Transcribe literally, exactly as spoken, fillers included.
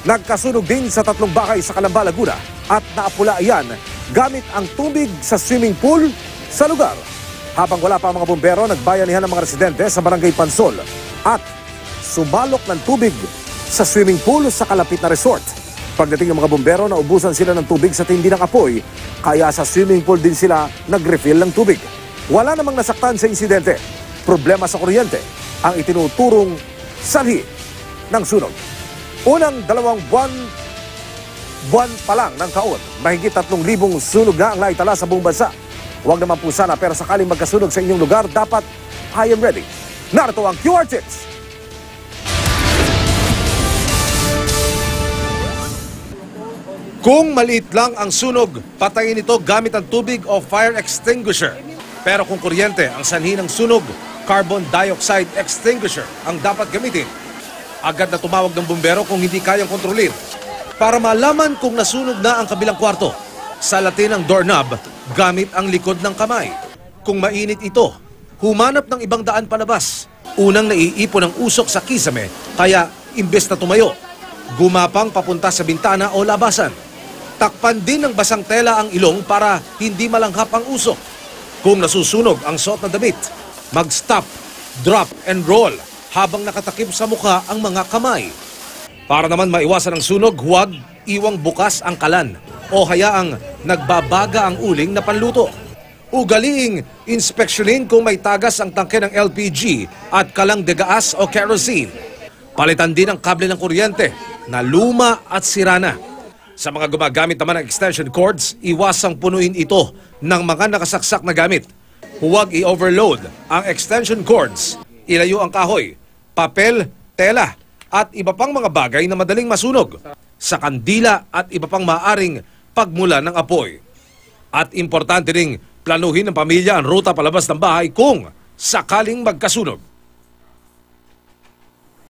Nagkasunog din sa tatlong bahay sa Calamba, Laguna at naapula iyan gamit ang tubig sa swimming pool sa lugar. Habang wala pa ang mga bumbero, nagbayanihan ng mga residente sa Barangay Pansol at sumalok ng tubig sa swimming pool sa kalapit na resort. Pagdating ng mga bumbero, naubusan sila ng tubig sa tindi ng apoy, kaya sa swimming pool din sila nag-refill ng tubig. Wala namang nasaktan sa insidente. Problema sa kuryente ang itinuturong sanhi ng sunog. Unang dalawang buwan, buwan pa lang ng taon, mahigit tatlong libong sunog na ang naitala sa buong bansa. Huwag naman po sana, pero sakaling magkasunog sa inyong lugar, dapat I am ready. Narito ang Q R Tips. Kung maliit lang ang sunog, patayin ito gamit ang tubig o fire extinguisher. Pero kung kuryente ang sanhi ng sunog, carbon dioxide extinguisher ang dapat gamitin. Agad na tumawag ng bumbero kung hindi kayang kontrolin. Para malaman kung nasunog na ang kabilang kwarto, salatin ang doorknob gamit ang likod ng kamay. Kung mainit ito, humanap ng ibang daan palabas. Unang naiipon ang usok sa kisame, kaya imbes na tumayo, gumapang papunta sa bintana o labasan. Takpan din ng basang tela ang ilong para hindi malanghap ang usok. Kung nasusunog ang suot na damit, mag-stop, drop, and roll habang nakatakip sa mukha ang mga kamay. Para naman maiwasan ang sunog, huwag iwang bukas ang kalan o hayaang nagbabaga ang uling na panluto. Ugaliing inspeksyonin kung may tagas ang tangke ng L P G at kalang degaas o kerosene. Palitan din ang kable ng kuryente na luma at sira na. Sa mga gumagamit naman ng extension cords, iwasang punuin ito ng mga nakasaksak na gamit. Huwag i-overload ang extension cords. Ilayo ang kahoy, papel, tela, at iba pang mga bagay na madaling masunog sa kandila at iba pang maaring pagmula ng apoy. At importante ring planuhin ng pamilya ang ruta palabas ng bahay kung sakaling magkasunog.